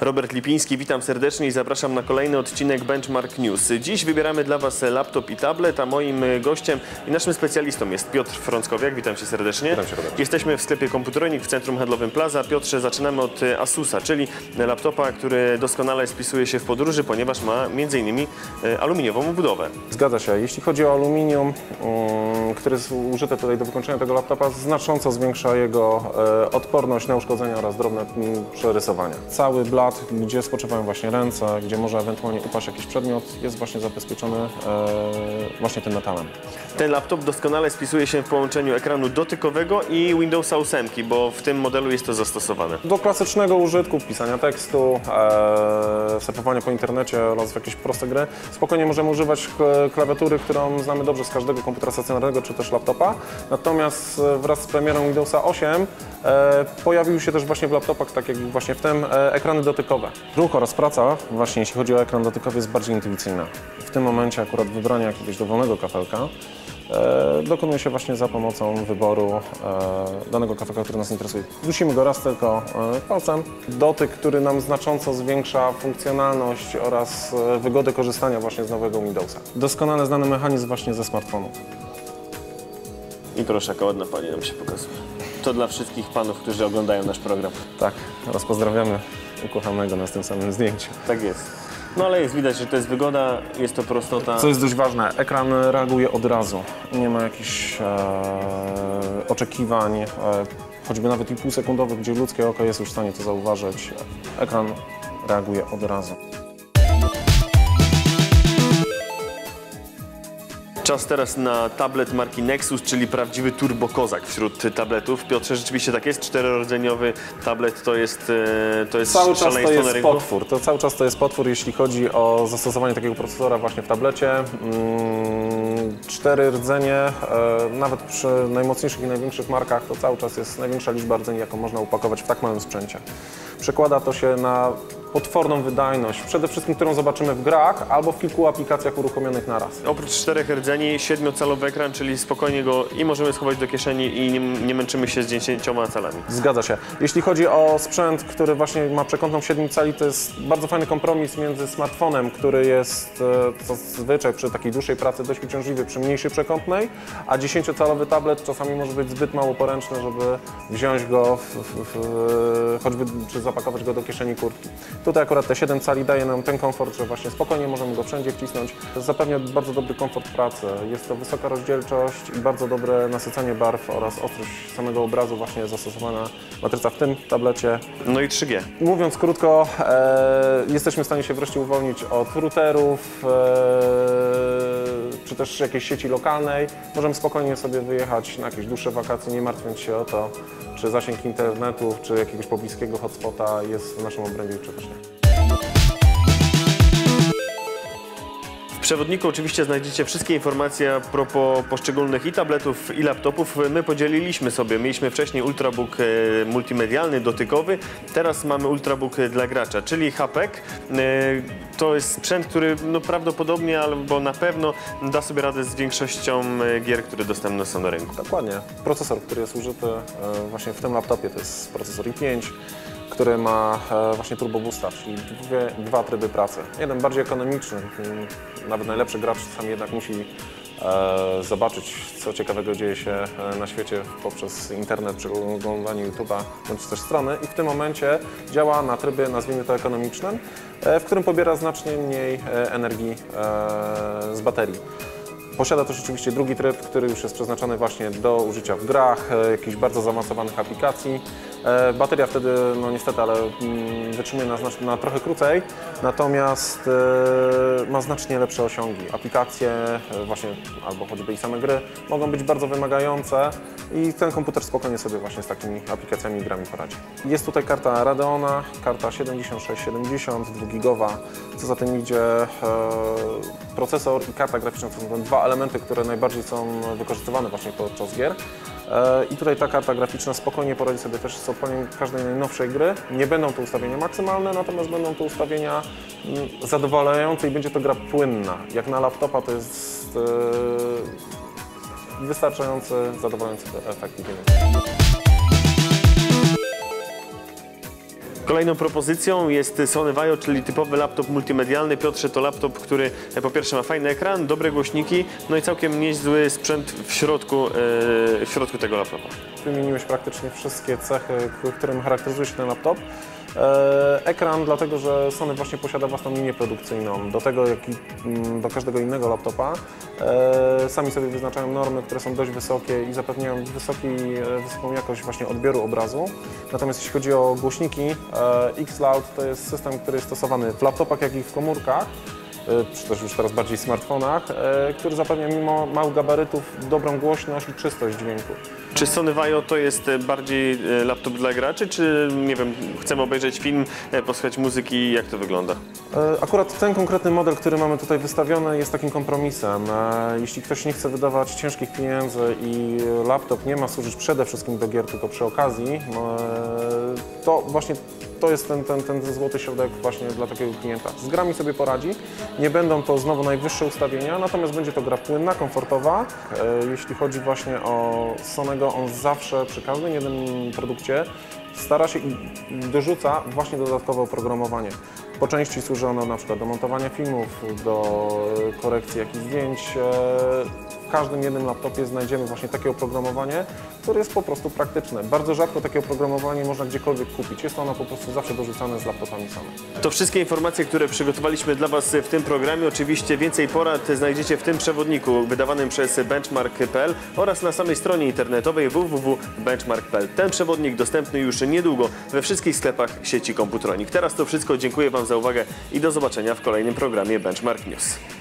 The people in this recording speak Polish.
Robert Lipiński, witam serdecznie i zapraszam na kolejny odcinek Benchmark News. Dziś wybieramy dla Was laptop i tablet, a moim gościem i naszym specjalistą jest Piotr Frąckowiak. Witam Cię serdecznie. Witam Cię, Robert. Jesteśmy w sklepie Komputronik w centrum handlowym Plaza. Piotrze, zaczynamy od Asusa, czyli laptopa, który doskonale spisuje się w podróży, ponieważ ma m.in. aluminiową obudowę. Zgadza się. Jeśli chodzi o aluminium, które jest użyte tutaj do wykończenia tego laptopa, znacząco zwiększa jego odporność na uszkodzenia oraz drobne przerysowania. Cały blat, gdzie spoczywają właśnie ręce, gdzie może ewentualnie upaść jakiś przedmiot, jest właśnie zabezpieczony właśnie tym metalem. Ten laptop doskonale spisuje się w połączeniu ekranu dotykowego i Windowsa 8, bo w tym modelu jest to zastosowane. Do klasycznego użytku, pisania tekstu, surfowania po internecie oraz w jakieś proste gry, spokojnie możemy używać klawiatury, którą znamy dobrze z każdego komputera stacjonarnego czy też laptopa. Natomiast wraz z premierą Windowsa 8 pojawił się też właśnie w laptopach, tak jak właśnie w tym, ekrany dotykowe. Ruch oraz praca, właśnie jeśli chodzi o ekran dotykowy, jest bardziej intuicyjna. W tym momencie akurat wybrania jakiegoś dowolnego kafelka dokonuje się właśnie za pomocą wyboru danego kafelka, który nas interesuje. Dusimy go raz tylko palcem. Dotyk, który nam znacząco zwiększa funkcjonalność oraz wygodę korzystania właśnie z nowego Windowsa. Doskonale znany mechanizm właśnie ze smartfonu. I proszę, jaka ładna pani nam się pokazuje. To dla wszystkich panów, którzy oglądają nasz program. Tak, oraz pozdrawiamy ukochanego na tym samym zdjęciu. Tak jest. No ale jest widać, że to jest wygoda, jest to prostota. Co jest dość ważne, ekran reaguje od razu. Nie ma jakichś oczekiwań, choćby nawet i półsekundowych, gdzie ludzkie oko jest już w stanie to zauważyć. Ekran reaguje od razu. Czas teraz na tablet marki Nexus, czyli prawdziwy turbokozak wśród tabletów. Piotrze, rzeczywiście tak jest, czterordzeniowy tablet to jest Cały czas to jest na rynku. potwór. Cały czas to jest potwór, jeśli chodzi o zastosowanie takiego procesora właśnie w tablecie. 4 rdzenie, nawet przy najmocniejszych i największych markach, to cały czas jest największa liczba rdzeni, jaką można upakować w tak małym sprzęcie. Przekłada to się na potworną wydajność, przede wszystkim którą zobaczymy w grach albo w kilku aplikacjach uruchomionych naraz. Oprócz 4 rdzeni, 7-calowy ekran, czyli spokojnie go i możemy schować do kieszeni i nie męczymy się z 10 calami. Zgadza się. Jeśli chodzi o sprzęt, który właśnie ma przekątną 7 cali, to jest bardzo fajny kompromis między smartfonem, który jest zazwyczaj przy takiej dłuższej pracy dość uciążliwy przy mniejszej przekątnej, a 10-calowy tablet czasami może być zbyt mało poręczny, żeby wziąć go choćby czy zapakować go do kieszeni kurtki. Tutaj akurat te 7 cali daje nam ten komfort, że właśnie spokojnie możemy go wszędzie wcisnąć. Zapewnia bardzo dobry komfort pracy. Jest to wysoka rozdzielczość i bardzo dobre nasycanie barw oraz ostrość samego obrazu, właśnie zastosowana matryca w tym tablecie. No i 3G. Mówiąc krótko, jesteśmy w stanie się wreszcie uwolnić od routerów, czy też jakiejś sieci lokalnej. Możemy spokojnie sobie wyjechać na jakieś dłuższe wakacje, nie martwiąc się o to, czy zasięg internetu, czy jakiegoś pobliskiego hotspota jest w naszym obrębie, czy też nie. W przewodniku oczywiście znajdziecie wszystkie informacje a propos poszczególnych i tabletów, i laptopów. My podzieliliśmy sobie, mieliśmy wcześniej Ultrabook multimedialny, dotykowy, teraz mamy Ultrabook dla gracza, czyli HAPEK. To jest sprzęt, który no, prawdopodobnie albo na pewno da sobie radę z większością gier, które dostępne są na rynku. Dokładnie. Procesor, który jest użyty właśnie w tym laptopie, to jest procesor i5, który ma właśnie Turbo Boosta, czyli dwa tryby pracy. Jeden bardziej ekonomiczny, nawet najlepszy gracz czasami jednak musi zobaczyć, co ciekawego dzieje się na świecie poprzez internet, przy oglądaniu YouTube'a bądź też strony i w tym momencie działa na trybie, nazwijmy to ekonomicznym, w którym pobiera znacznie mniej energii z baterii. Posiada też oczywiście drugi tryb, który już jest przeznaczony właśnie do użycia w grach, jakichś bardzo zaawansowanych aplikacji. Bateria wtedy, no niestety, ale wytrzymuje na trochę krócej, natomiast ma znacznie lepsze osiągi. Aplikacje, właśnie albo choćby i same gry, mogą być bardzo wymagające i ten komputer spokojnie sobie właśnie z takimi aplikacjami i grami poradzi. Jest tutaj karta Radeona, karta 7670, 2GB, co za tym idzie procesor i karta graficzna, to są dwa elementy, które najbardziej są wykorzystywane właśnie podczas gier. I tutaj ta karta graficzna spokojnie poradzi sobie też z odpaleniem każdej najnowszej gry. Nie będą to ustawienia maksymalne, natomiast będą to ustawienia zadowalające i będzie to gra płynna. Jak na laptopa to jest wystarczający, zadowalający efekt. Kolejną propozycją jest Sony Vaio, czyli typowy laptop multimedialny. Piotrze, to laptop, który po pierwsze ma fajny ekran, dobre głośniki, no i całkiem niezły sprzęt w środku tego laptopa. Wymieniłeś praktycznie wszystkie cechy, którym charakteryzuje się ten laptop. Ekran, dlatego że Sony właśnie posiada własną linię produkcyjną, do tego jak i do każdego innego laptopa. Sami sobie wyznaczają normy, które są dość wysokie i zapewniają wysoką jakość właśnie odbioru obrazu. Natomiast jeśli chodzi o głośniki, X-Loud to jest system, który jest stosowany w laptopach, jak i w komórkach, czy też już teraz bardziej smartfonach, który zapewnia mimo małych gabarytów dobrą głośność i czystość dźwięku. Czy Sony Vaio to jest bardziej laptop dla graczy, czy nie wiem, chcemy obejrzeć film, posłuchać muzyki, jak to wygląda? Akurat ten konkretny model, który mamy tutaj wystawiony, jest takim kompromisem. Jeśli ktoś nie chce wydawać ciężkich pieniędzy i laptop nie ma służyć przede wszystkim do gier, tylko przy okazji, to właśnie to jest ten złoty środek właśnie dla takiego klienta. Z grami sobie poradzi, nie będą to znowu najwyższe ustawienia, natomiast będzie to gra płynna, komfortowa. Jeśli chodzi właśnie o Sonego, on zawsze przy każdym jednym produkcie stara się i dorzuca właśnie dodatkowe oprogramowanie. Po części służy ono na przykład do montowania filmów, do korekcji jakichś zdjęć. W każdym jednym laptopie znajdziemy właśnie takie oprogramowanie, które jest po prostu praktyczne. Bardzo rzadko takie oprogramowanie można gdziekolwiek kupić. Jest ono po prostu zawsze dorzucane z laptopami Sony. To wszystkie informacje, które przygotowaliśmy dla Was w tym programie. Oczywiście więcej porad znajdziecie w tym przewodniku wydawanym przez benchmark.pl oraz na samej stronie internetowej www.benchmark.pl. Ten przewodnik dostępny już niedługo we wszystkich sklepach sieci Komputronik. Teraz to wszystko. Dziękuję Wam za uwagę i do zobaczenia w kolejnym programie Benchmark News.